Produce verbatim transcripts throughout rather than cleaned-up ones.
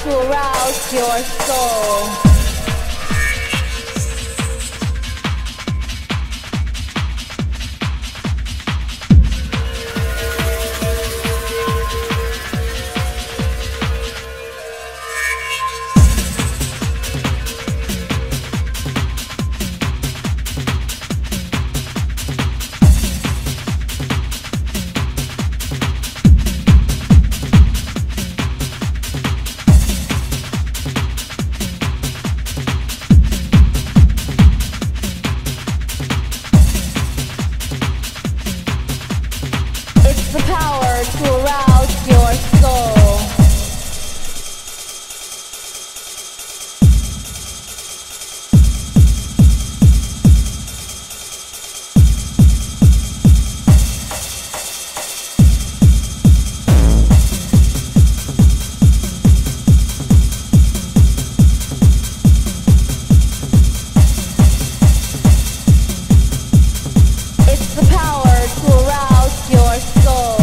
to arouse your soul. The power to arouse your soul. It's the power to arouse your soul.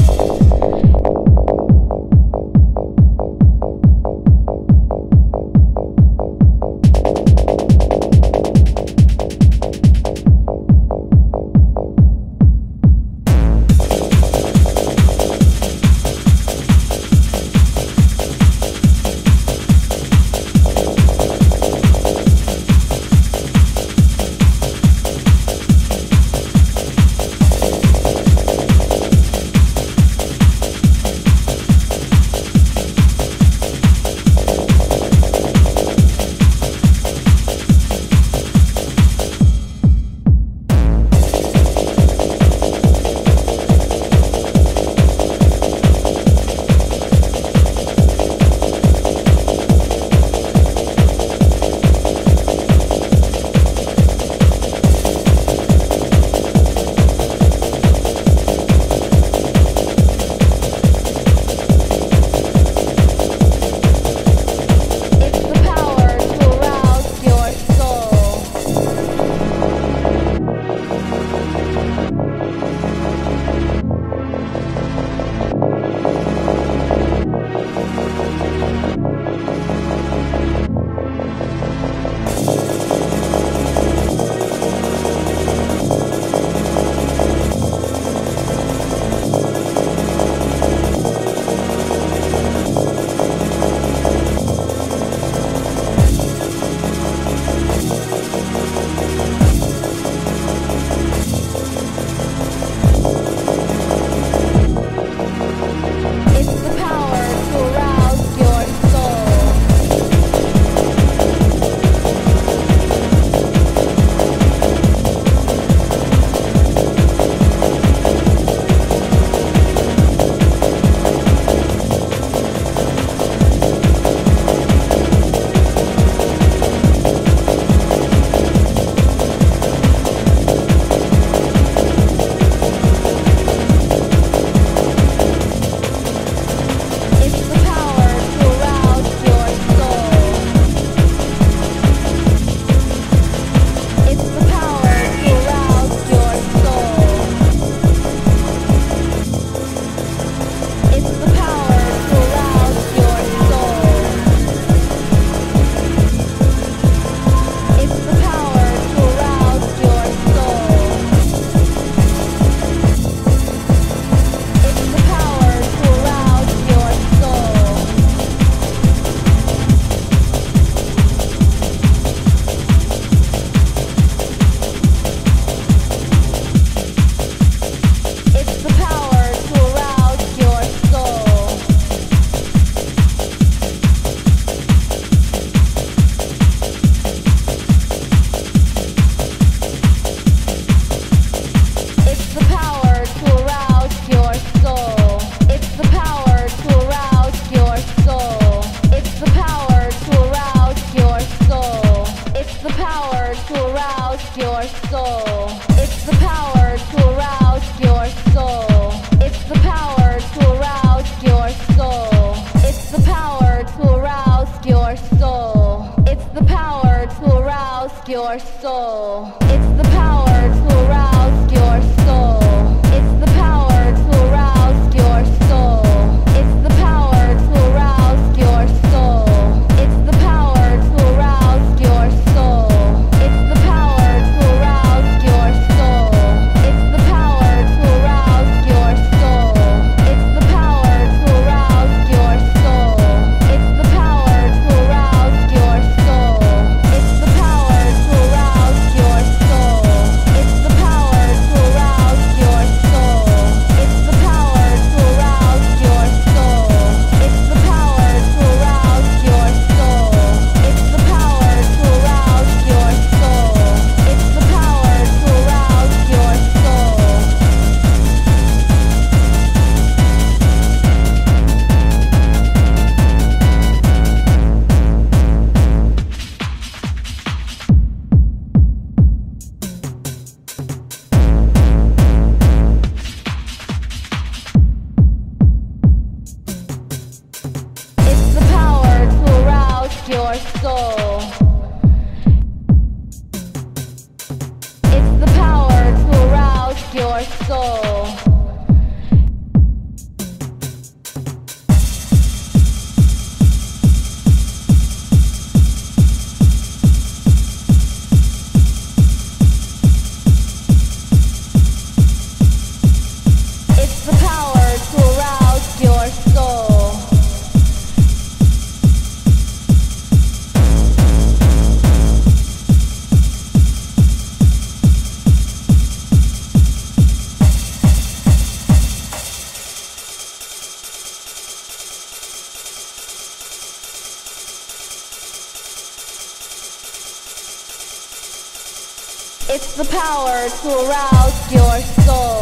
Your soul. It's the power to arouse your soul. It's the power to arouse your soul. It's the power to arouse your soul. your soul. It's the power to arouse your soul. It's the power to arouse your soul.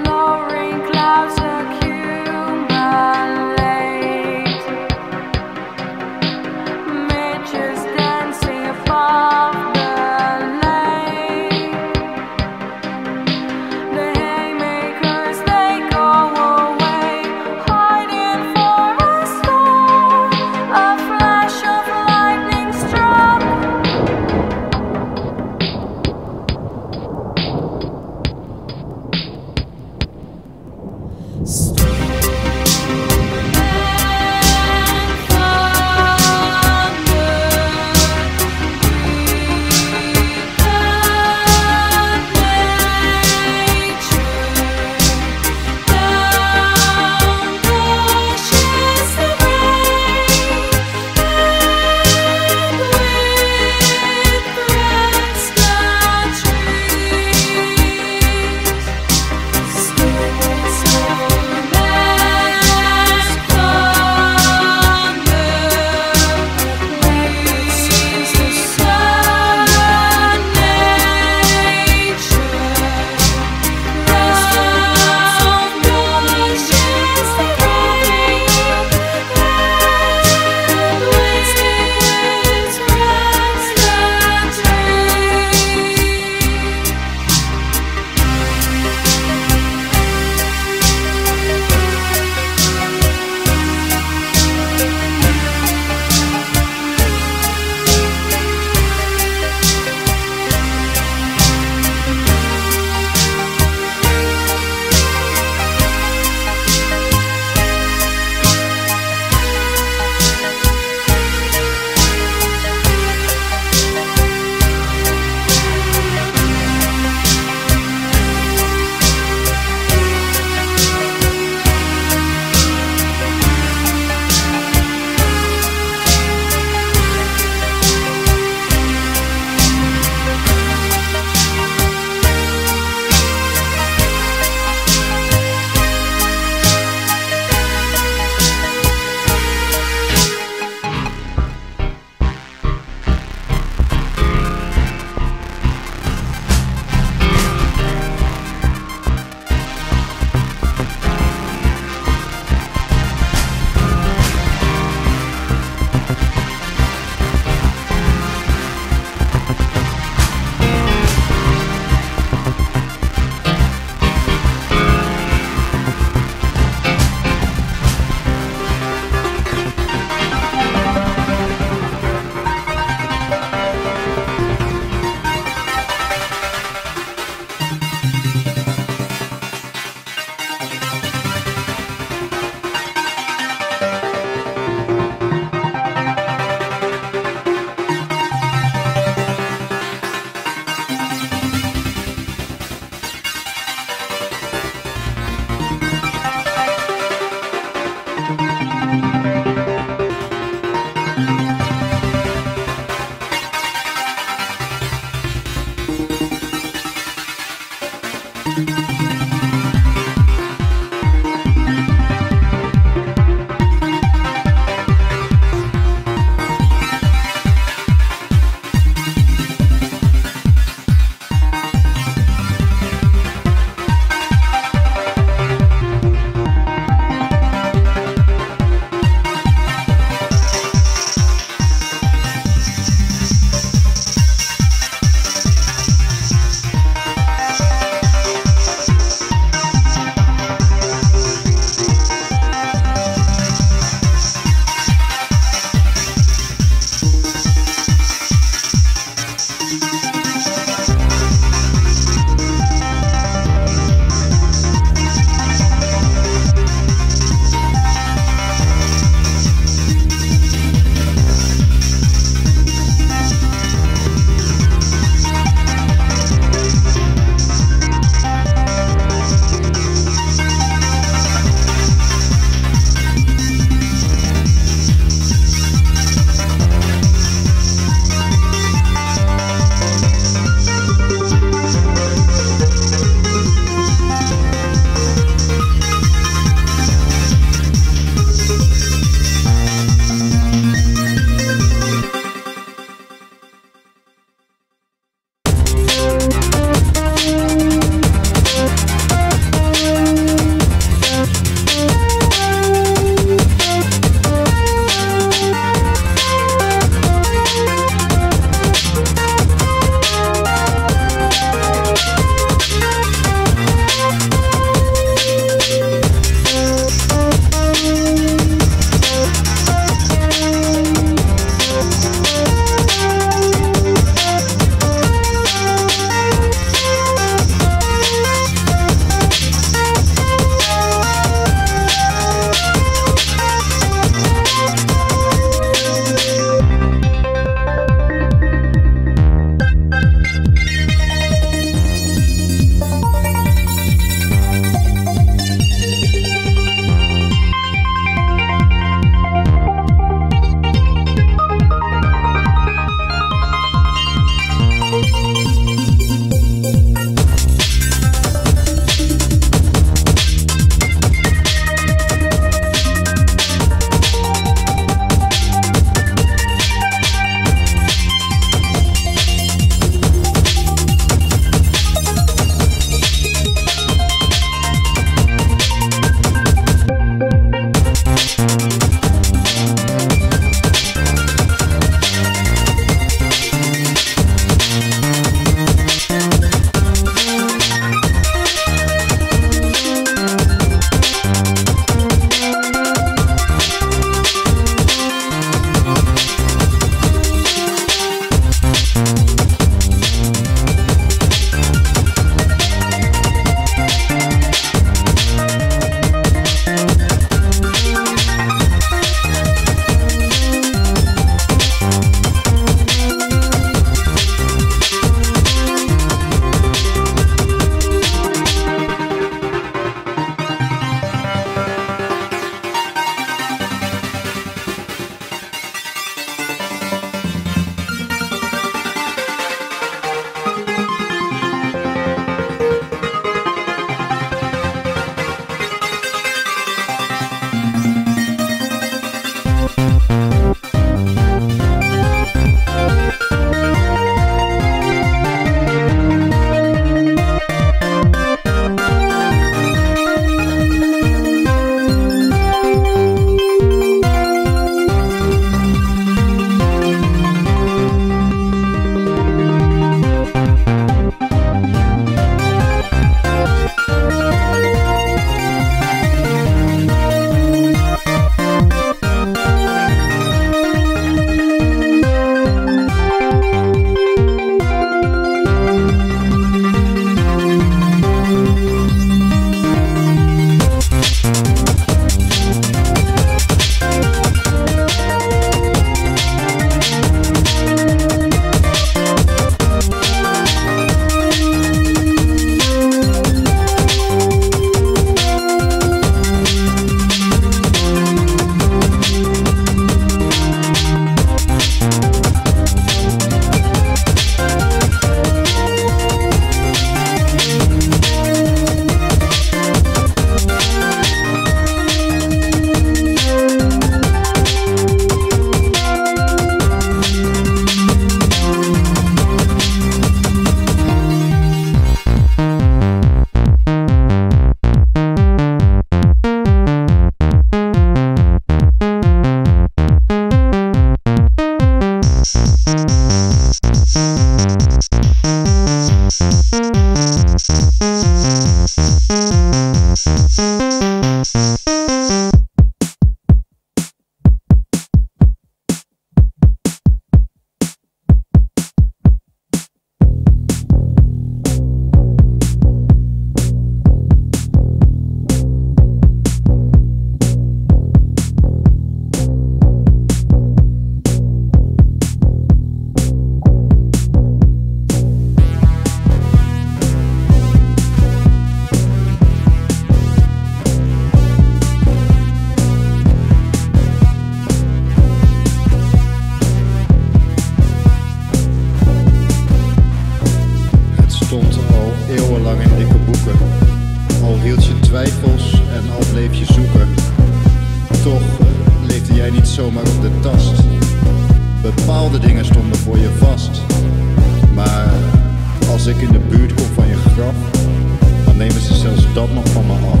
twijfels en al bleef je zoeken. Toch leefde jij niet zomaar op de tast. Bepaalde dingen stonden voor je vast. Maar als ik in de buurt kom van je graf, dan nemen ze zelfs dat nog van me af.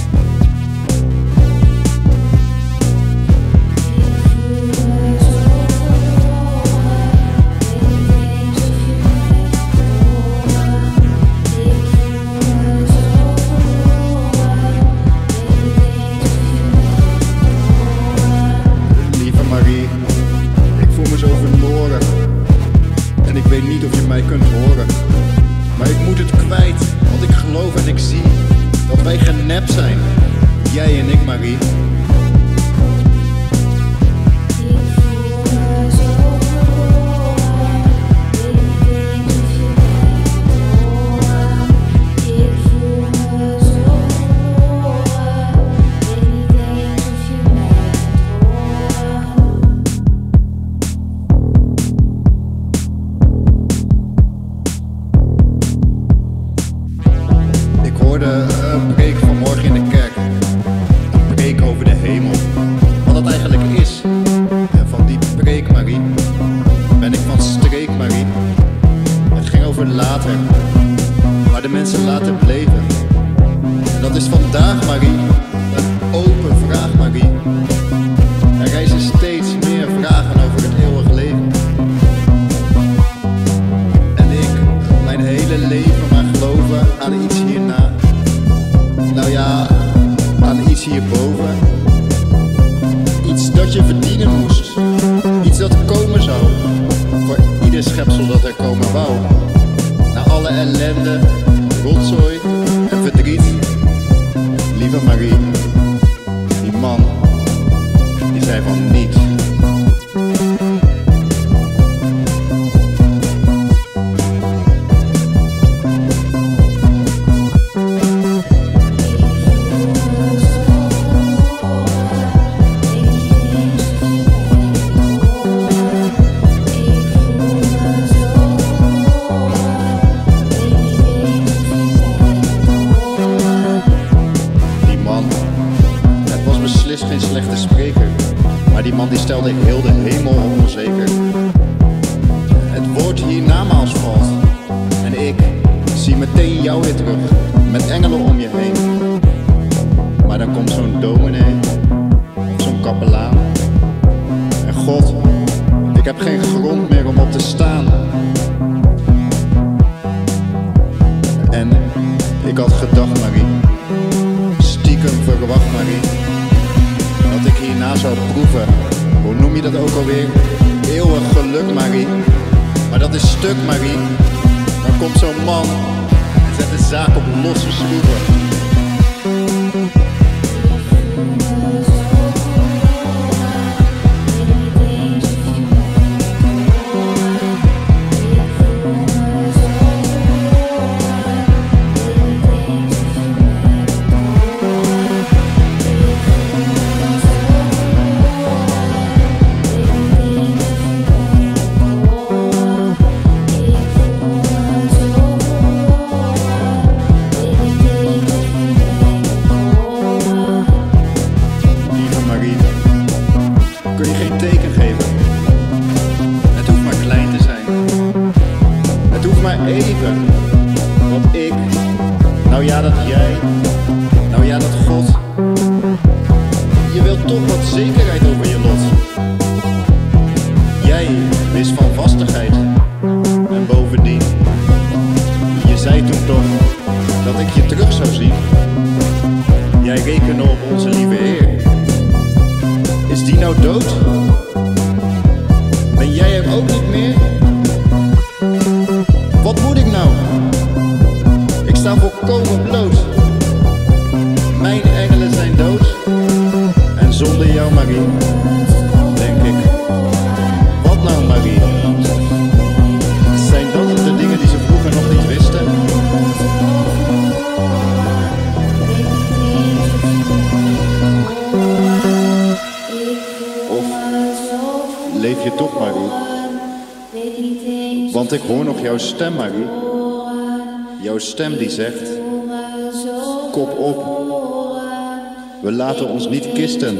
En ik weet niet of je mij kunt horen, maar ik moet het kwijt, want ik geloof en ik zie dat wij genept zijn, jij en ik, Marie. Een preek vanmorgen in de kerk, een preek over de hemel, wat dat eigenlijk is. En van die preek, Marie, ben ik van streek, Marie. Het ging over later, waar de mensen later bleven. En dat is vandaag, Marie, een open vraag, Marie. Er rijzen steeds meer vragen over het eeuwig leven. En ik, mijn hele leven maar geloven aan iets hierna. Nou ja, aan iets hierboven. Iets dat je verdienen moest. Iets dat komen zou. Voor ieder schepsel dat er komen wou. Na alle ellende, rotzooi en verdriet. Lieve Marie, die man, die zei van niet. Beslist geen slechte spreker, maar die man die stelde heel de hemel onzeker. Het woord hiernamaals valt en ik zie meteen jou weer terug, met engelen om je heen. Maar dan komt zo'n dominee, of zo'n kapelaan. En God, ik heb geen grond meer om op te staan. En ik had gedacht, Marie, stiekem verwacht, Marie, dat ik hierna zou proeven, hoe noem je dat ook alweer? Eeuwig geluk, Marie. Maar dat is stuk, Marie. Dan komt zo'n man en zet de zaak op losse schroeven. Kun je geen teken geven? Het hoeft maar klein te zijn. Het hoeft maar even. Dat ik, nou ja dat jij, nou ja dat God. Je wilt toch wat zekerheid over je lot. Jij wist van vastigheid. En bovendien, je zei nou? Ik sta volkomen bloot. Mijn engelen zijn dood. En zonder jou, Marie, denk ik, wat nou, Marie? Zijn dat de dingen die ze vroeger nog niet wisten? Of leef je toch, Marie? Want ik hoor nog jouw stem, Marie. Jouw stem die zegt: kop op, we laten ons niet kisten.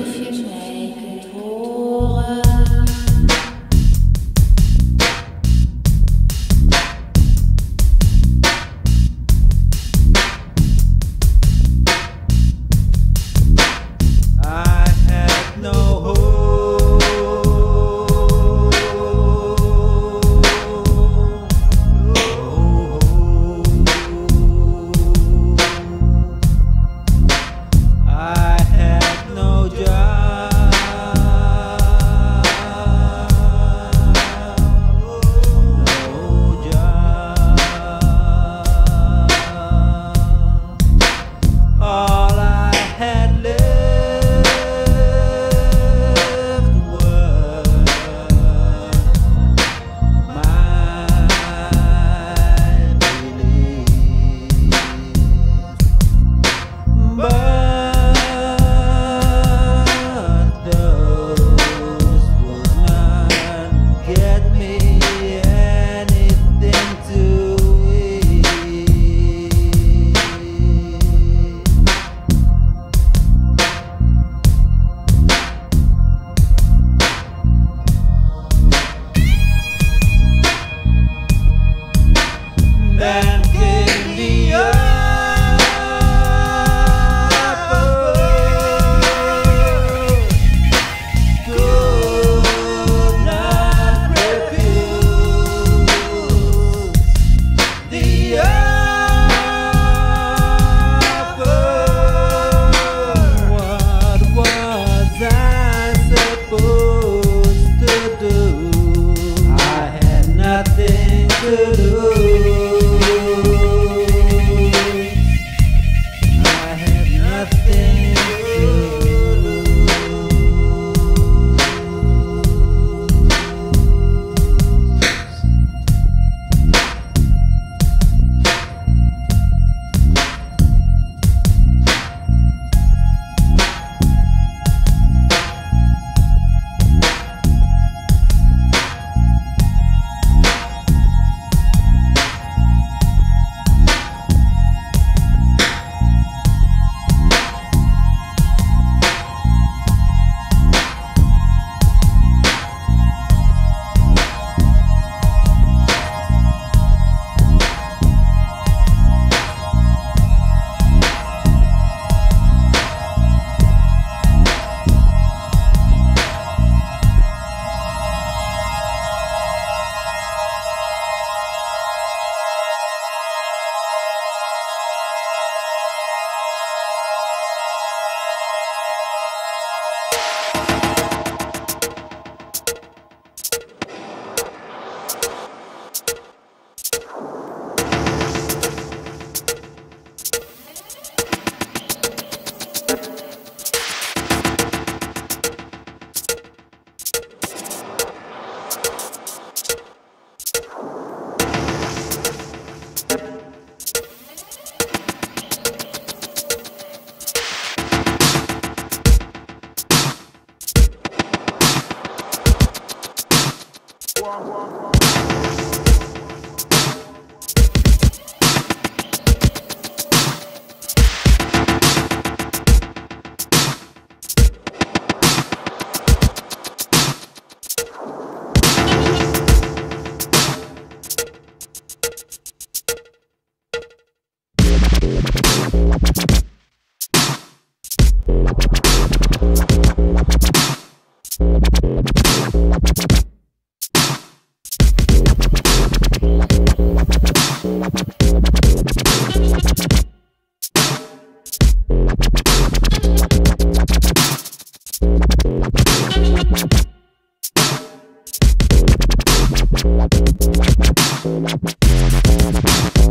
We'll be right back.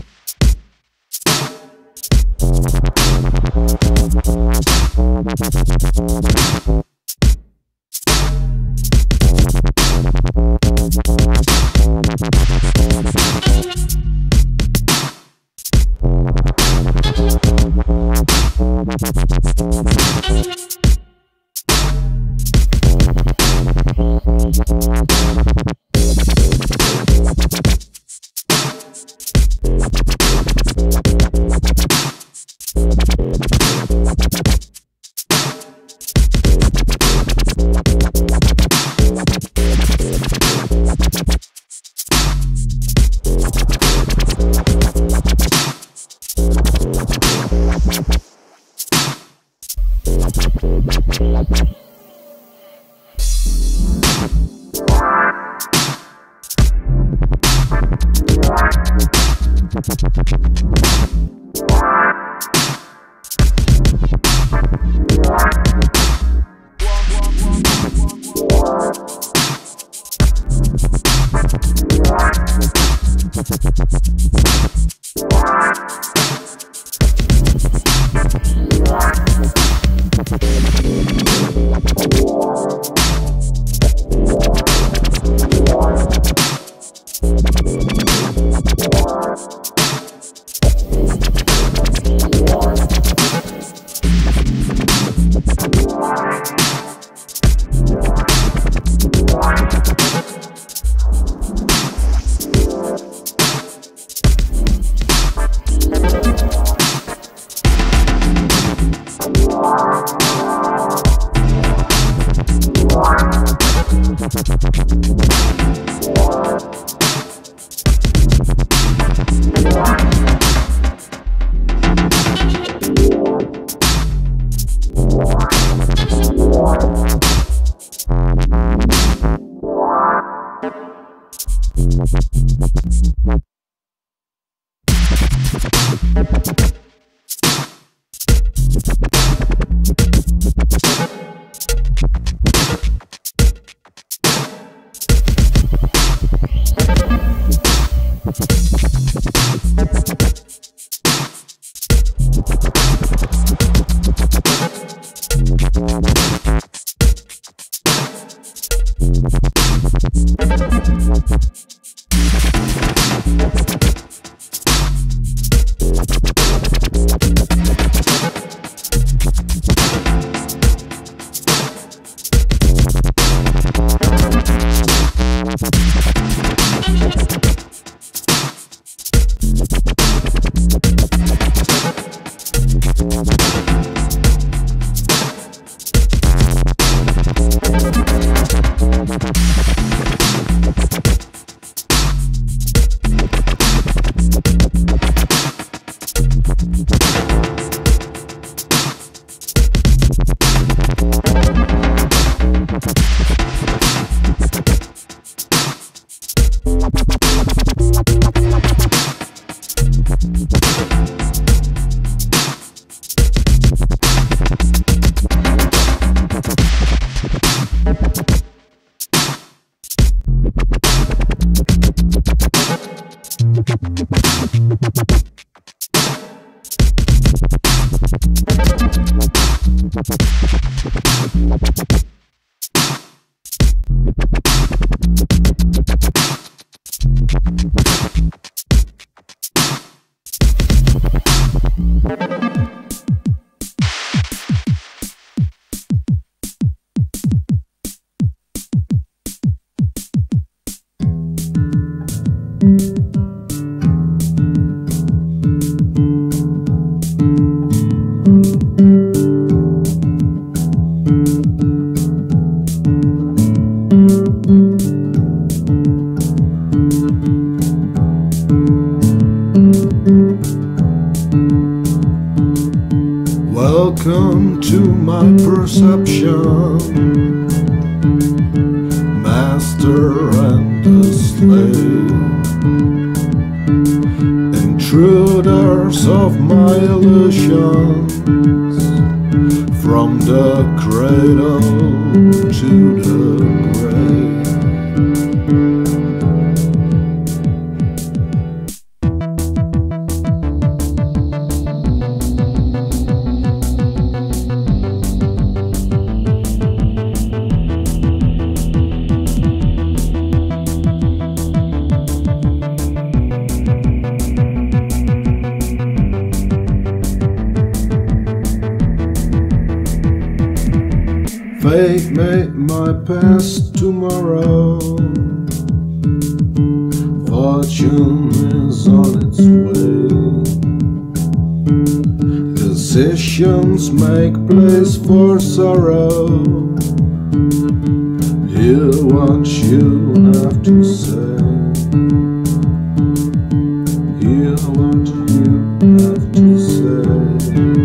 Welcome to my perception, master and a slave, intruders of my illusions, from the cradle to the grave. Fate made my past tomorrow. Fortune is on its way. Decisions make place for sorrow. Hear what you have to say. Hear what you have to say.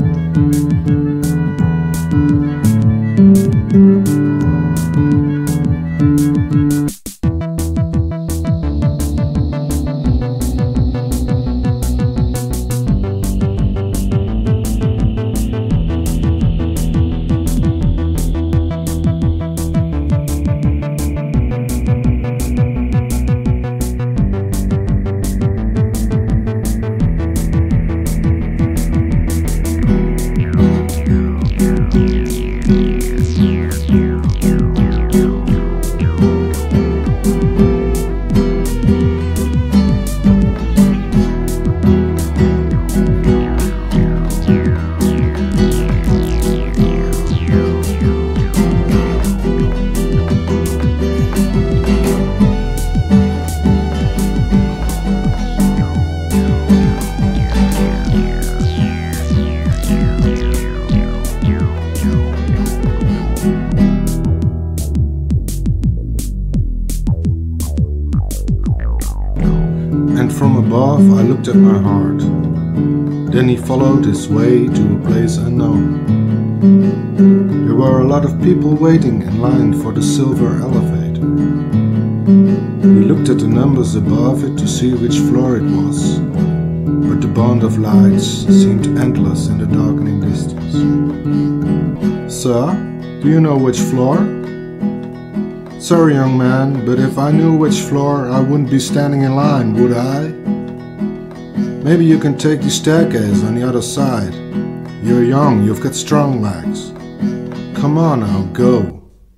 And from above I looked at my heart. Then he followed his way to a place unknown. There were a lot of people waiting in line for the silver elevator. He looked at the numbers above it to see which floor it was, but the band of lights seemed endless in the darkening distance. Sir, do you know which floor? Sorry, young man, but if I knew which floor, I wouldn't be standing in line, would I? Maybe you can take the staircase on the other side. You're young, you've got strong legs. Come on now, go.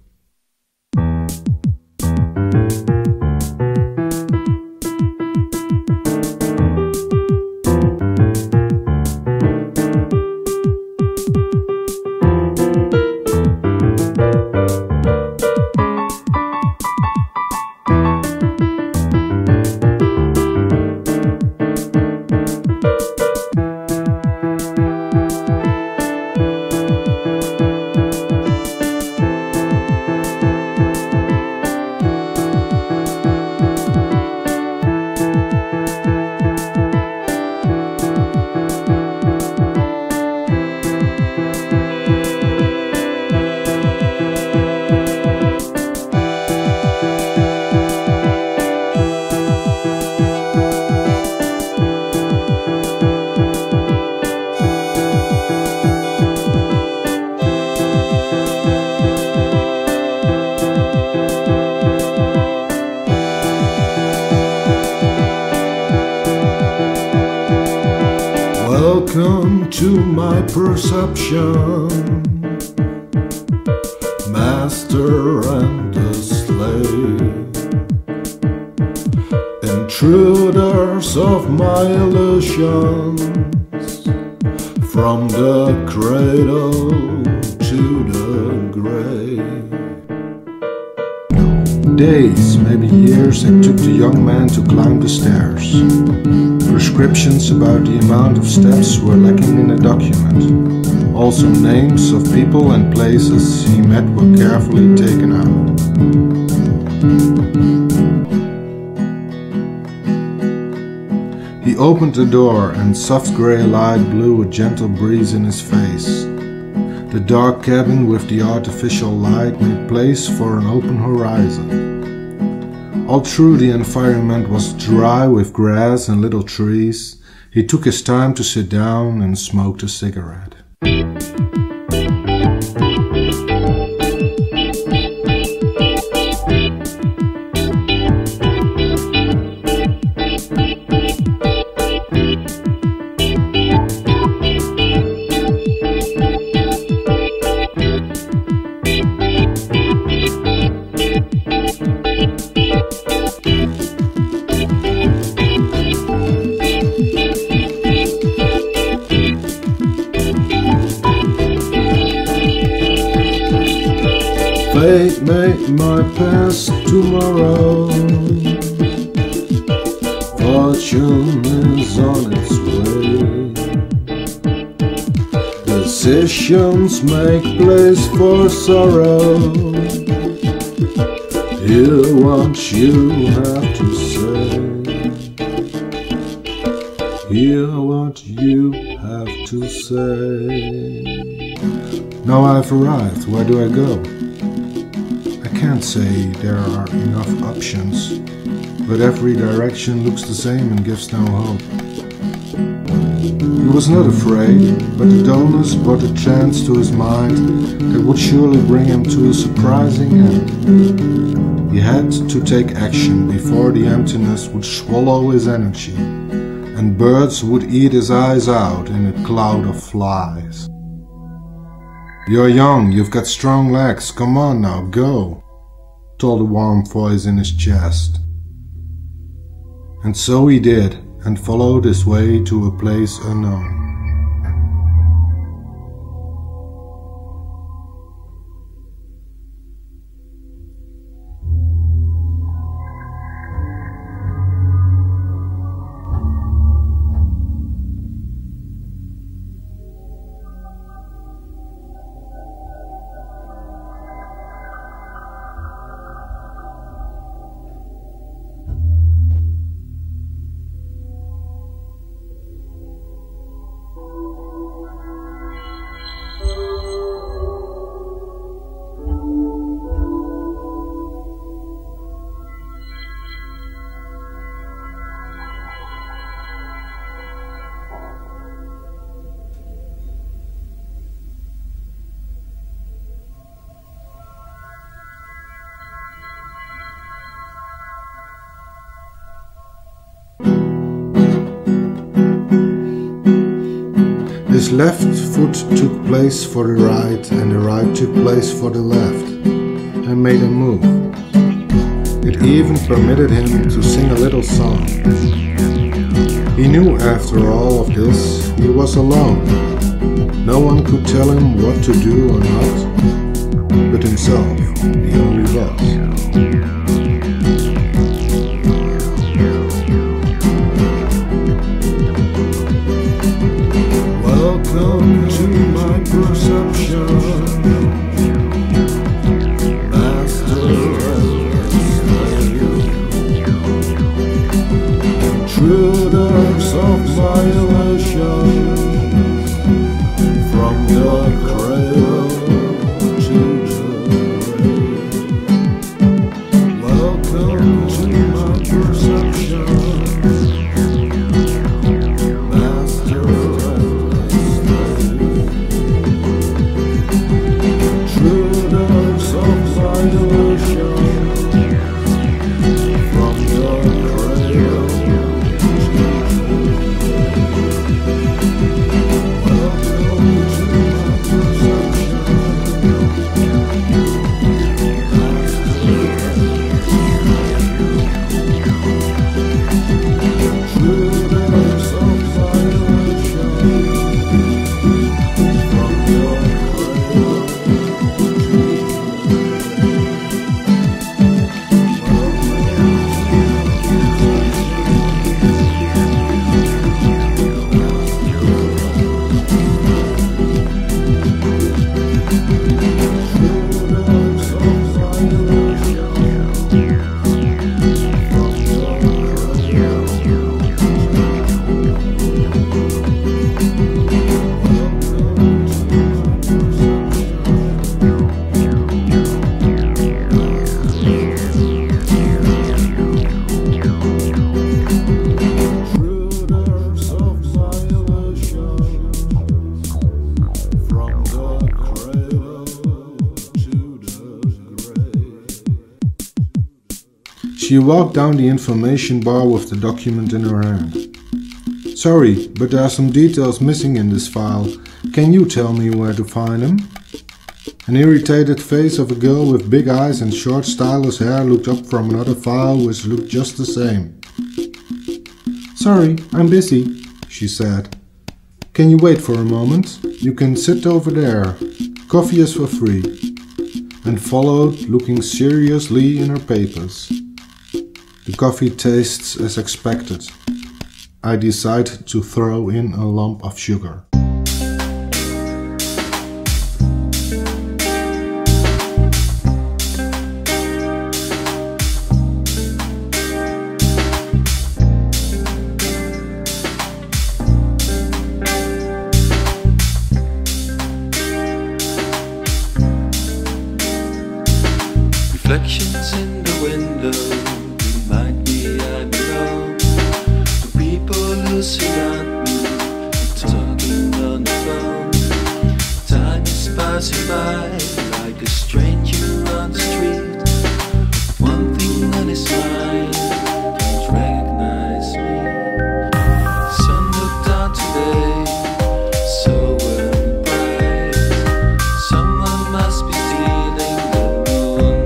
Welcome to my perception, master and a slave, intruders of my illusions, from the cradle to the grave. Days, maybe years, it took the young man to climb the stairs. Prescriptions about the amount of steps were lacking in the document. Also names of people and places he met were carefully taken out. He opened the door and soft grey light blew a gentle breeze in his face. The dark cabin with the artificial light made place for an open horizon. All through the environment was dry with grass and little trees. He took his time to sit down and smoked a cigarette. Fate made my past tomorrow. Fortune is on its way. Decisions make place for sorrow. Hear what you have to say. Hear what you have to say. Now I've arrived, where do I go? I can't say there are enough options, but every direction looks the same and gives no hope. He was not afraid, but the dullness brought a chance to his mind that would surely bring him to a surprising end. He had to take action before the emptiness would swallow his energy, and birds would eat his eyes out in a cloud of flies. You're young, you've got strong legs, come on now, go, told a warm voice in his chest. And so he did, and followed his way to a place unknown. His left foot took place for the right, and the right took place for the left, and made a move. It even permitted him to sing a little song. He knew after all of this he was alone. No one could tell him what to do or not, but himself, the only boss. Welcome to my perception, master and intruders of violation, from the cradle to the grave. Welcome to my perception. She walked down the information bar with the document in her hand. Sorry, but there are some details missing in this file. Can you tell me where to find them? An irritated face of a girl with big eyes and short stylish hair looked up from another file which looked just the same. Sorry, I'm busy, she said. Can you wait for a moment? You can sit over there. Coffee is for free. and followed, looking seriously in her papers. The coffee tastes as expected. I decide to throw in a lump of sugar. Reflections in the window remind me I belong. The people who surround me are talking on the phone. Time is passing by like a stranger on the street. One thing on his mind, don't recognize me. Sun looked out today, so well bright. Someone must be stealing the moon.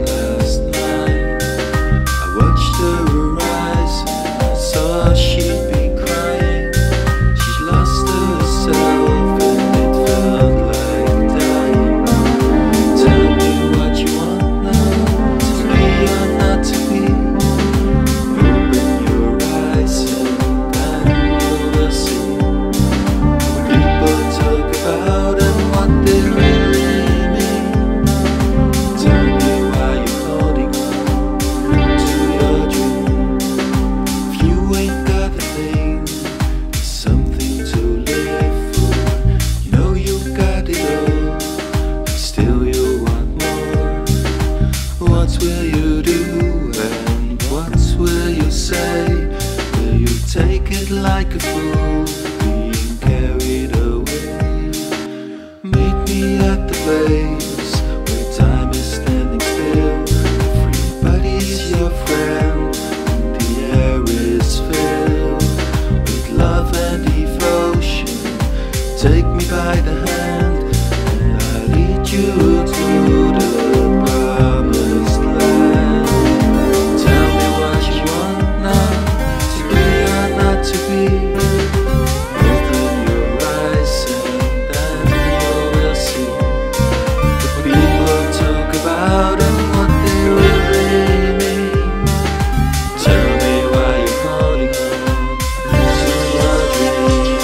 She'd be crying, she'd lost herself and it felt like dying. Tell me what you want now, to be or not to be. Open your eyes and then you will see what people talk about and what they really mean. Tell me why you're holding on to your dream. If you ain't something to live for, you know you got it all, but still you want more. What will you do and what will you say? Will you take it like a fool, being carried away? Meet me at the place where time is standing still. Everybody's your friend and the air is filled with love and devotion. Take me by the hand and I'll lead you to the promised land. Tell me what you want now, to be or not to be. Open your eyes and then you will see what people talk about and what they really mean. Tell me why you're holding on to your dream.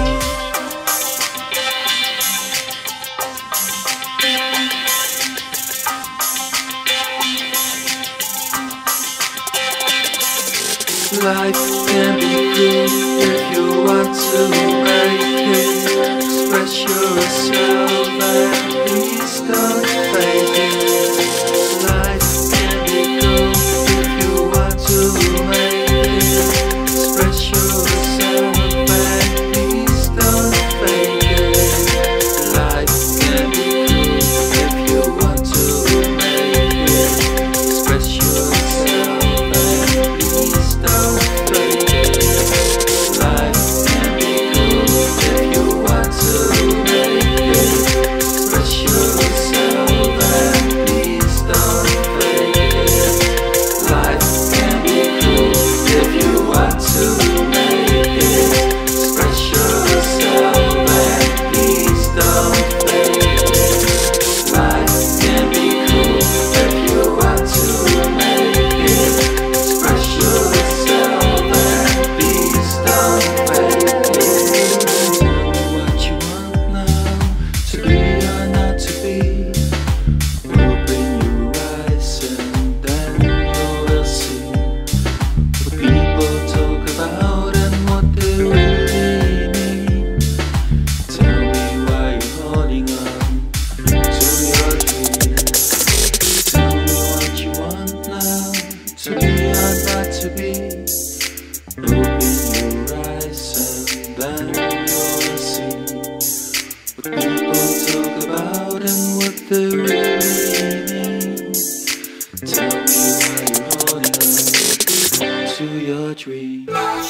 Life can be good if you want to make it. Express yourself and please don't fake it. Life can be good if you want to make it. Express yourself and please don't fake it. Life can be good if you want to make it. Express yourself and please don't fake it. Life can be good if you want to make it. Express yourself and please don't fake it. Life can be good if you want to make it. Express yourself and please don't fake it. Life can be good if you want to make it. Express yourself and please don't fake it. Tell me what you want now, to be or not to be. Open your eyes and then you will see what people talk about and what they really mean. Tell me why you're holding on to your dream. Tell me what you want now, to be or not to be. Open your eyes and then you will see what people talk about and what they really mean. Tell me why you're holding on to your dream.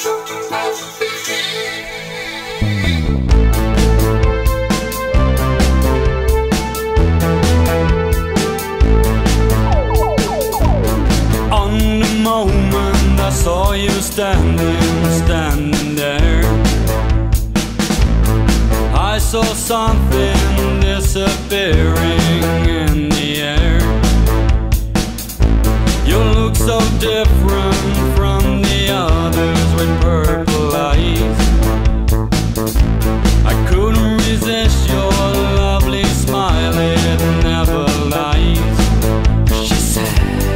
On the moment I saw you standing, standing there, I saw something disappearing in the air. different from the others with purple eyes. I couldn't resist your lovely smile, it never lies. She said,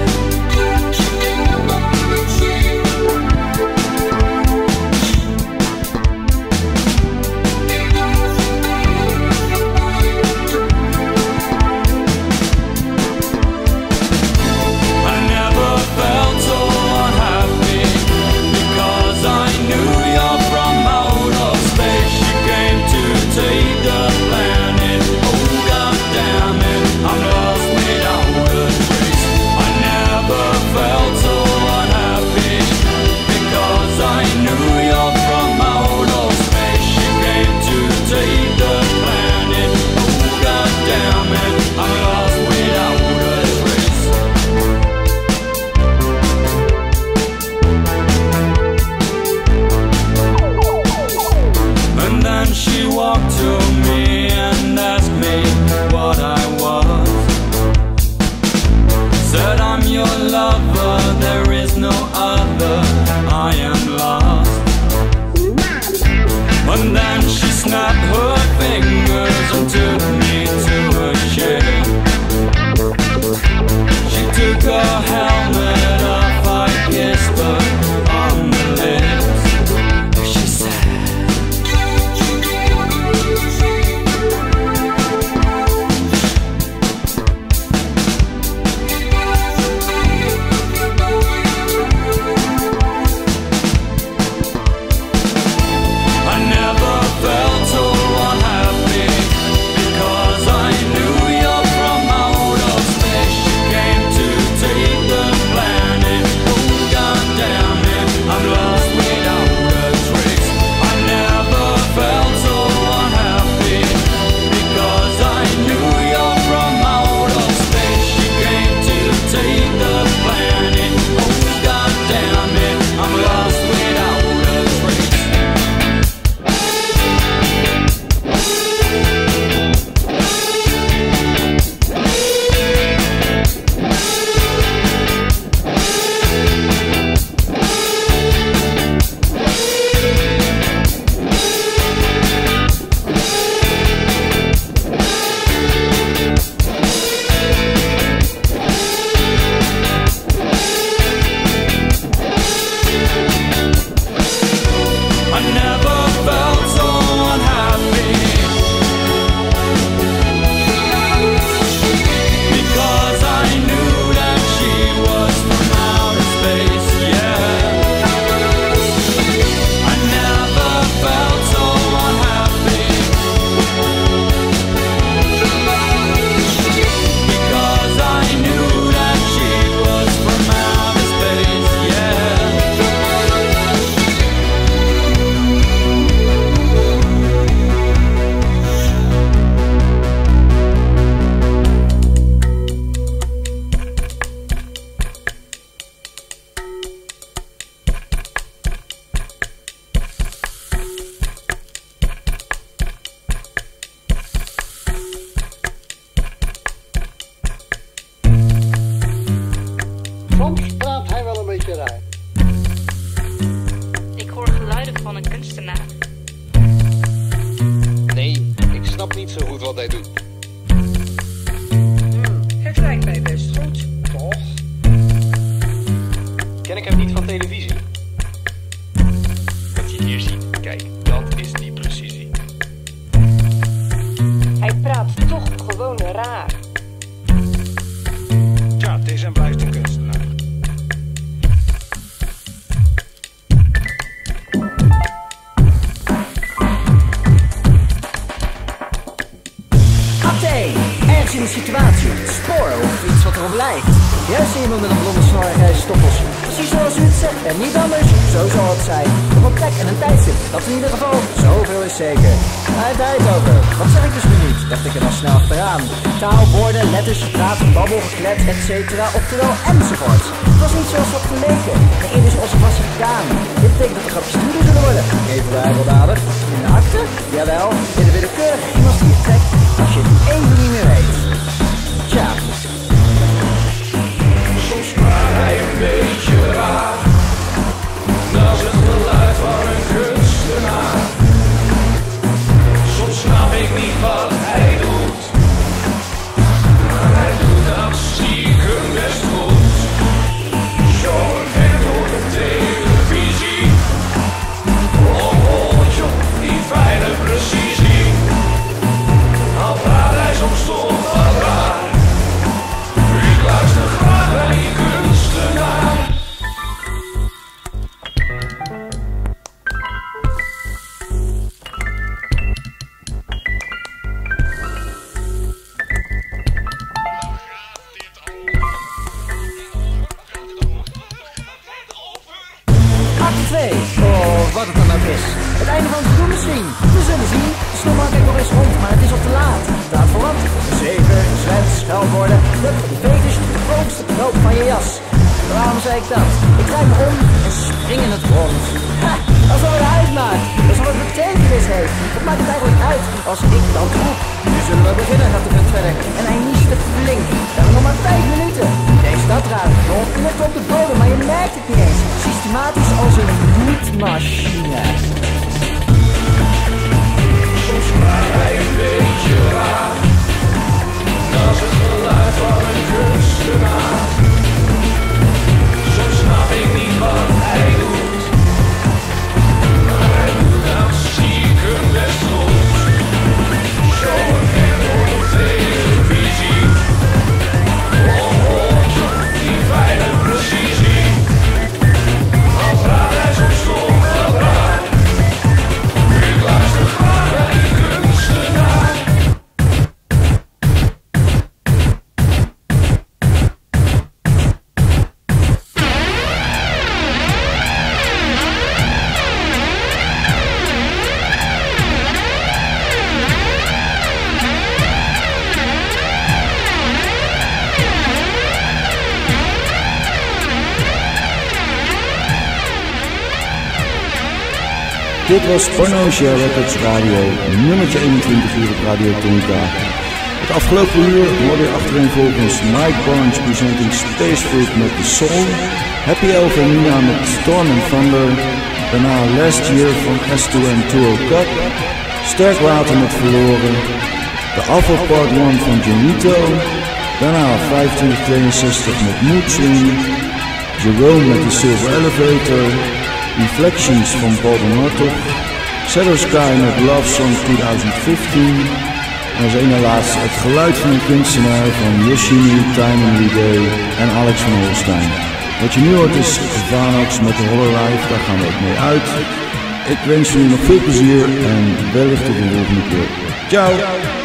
oftewel enzovoort. Het was niet zoals dat geleken. De ene zoals het was gegaan. Dit betekent dat de grapjes stuurder zullen worden. Even bij weldadig. In de akte? Jawel. In de willekeurige iemand die je trekt als je het even niet meer weet. Tja. Soms maar hij een beetje is rond, maar het is al te laat. Laat verwant, zeker, zwet, scheldwoorden. Hup, die fetish, de grootste knoop van je jas. Waarom zei ik dat? Ik draai me om en spring in het rond. Ha, alsof het uitmaakt, alsof het betekenis heeft. Wat maakt het eigenlijk uit als ik dan roep? Nu zullen we beginnen, gaat de vent verder. En hij nieste flink. We hebben nog maar vijf minuten. Deze stadraad, nog net op de bodem, maar je merkt het niet eens. Systematisch als een bloedmachine. Soms maakt hij een beetje raar. Dat is het geluid van een kunstenaar. Soms snap ik niet wat hij doet. Maar hij doet dat stiekem best goed. Zo en op televisie. Onhoort die fijne precisie. Al praat hij soms nog wat raar. Ik luister graag naar die kunstenaar. Dit was Pornosia Records Radio, nummertje eenentwintig hier op Radio Tonica. Het afgelopen uur hoorde je achtereenvolgens Mike Barnes presenting Space Fruit met The Soul, Happy Elf en Nina met Storm and Thunder, daarna Last Year van S two M Tour Cup, Sterk Water met Verloren, de Alpha Part one van Janito, daarna vijfentwintig tweeënzestig met Mood Swing, Jerome met The Silver Elevator, Reflections van Paul de Martop, Shadow Sky met Love Song twintig vijftien en als ene laatste het geluid van een kunstenaar van Yoshimi, Time and Day en Alex van Holstein. Wat je nu hoort is Vanox met de Hololive, daar gaan we ook mee uit. Ik wens jullie nog veel plezier en wellicht tot de volgende keer. Ciao!